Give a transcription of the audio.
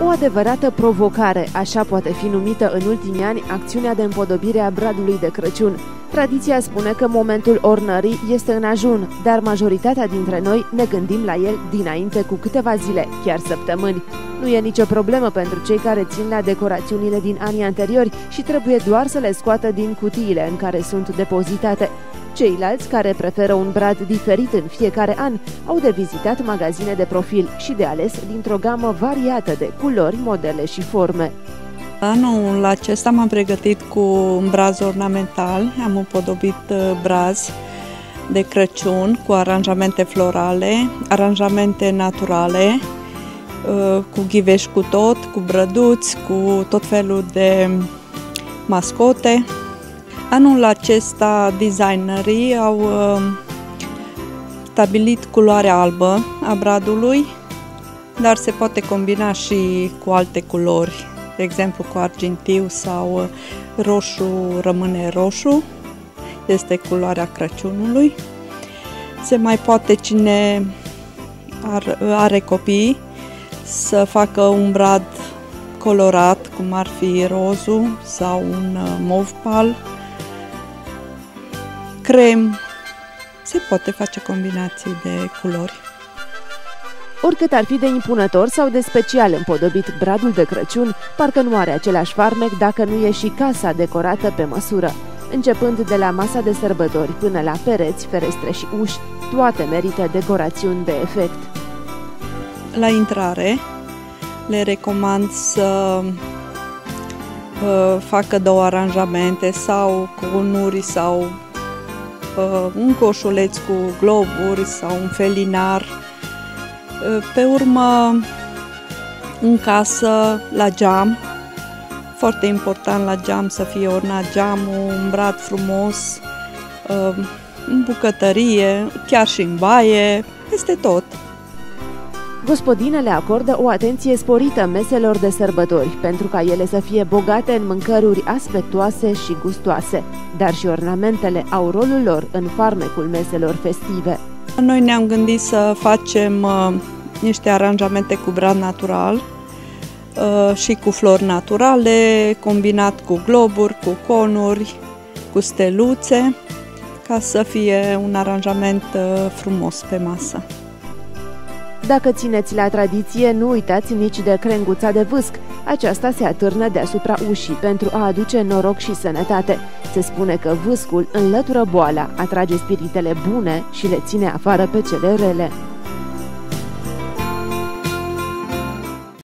O adevărată provocare, așa poate fi numită în ultimii ani acțiunea de împodobire a bradului de Crăciun. Tradiția spune că momentul ornării este în ajun, dar majoritatea dintre noi ne gândim la el dinainte cu câteva zile, chiar săptămâni. Nu e nicio problemă pentru cei care țin la decorațiunile din anii anteriori și trebuie doar să le scoată din cutiile în care sunt depozitate. Ceilalți, care preferă un brad diferit în fiecare an, au de vizitat magazine de profil și de ales dintr-o gamă variată de culori, modele și forme. Anul acesta m-am pregătit cu un braz ornamental, am împodobit brazi de Crăciun cu aranjamente florale, aranjamente naturale, cu ghiveș cu tot, cu brăduți, cu tot felul de mascote. Anul acesta designerii au stabilit culoarea albă a bradului, dar se poate combina și cu alte culori, de exemplu cu argintiu sau roșu rămâne roșu, este culoarea Crăciunului. Se mai poate, cine are copii, să facă un brad colorat, cum ar fi rozul sau un mov pal, crem, se poate face combinații de culori. Oricât ar fi de impunător sau de special împodobit bradul de Crăciun, parcă nu are același farmec dacă nu e și casa decorată pe măsură. Începând de la masa de sărbători până la pereți, ferestre și uși, toate merită decorațiuni de efect. La intrare le recomand să facă două aranjamente sau conuri sau un coșuleț cu globuri sau un felinar. Pe urmă, în casă, la geam, foarte important la geam să fie ornat geamul, un brad frumos, în bucătărie, chiar și în baie, peste tot. Gospodinele acordă o atenție sporită meselor de sărbători, pentru ca ele să fie bogate în mâncăruri aspectoase și gustoase, dar și ornamentele au rolul lor în farmecul meselor festive. Noi ne-am gândit să facem niște aranjamente cu brad natural și cu flori naturale, combinat cu globuri, cu conuri, cu steluțe, ca să fie un aranjament frumos pe masă. Dacă țineți la tradiție, nu uitați nici de crenguța de vâsc. Aceasta se atârnă deasupra ușii pentru a aduce noroc și sănătate. Se spune că vâscul înlătură boala, atrage spiritele bune și le ține afară pe cele rele.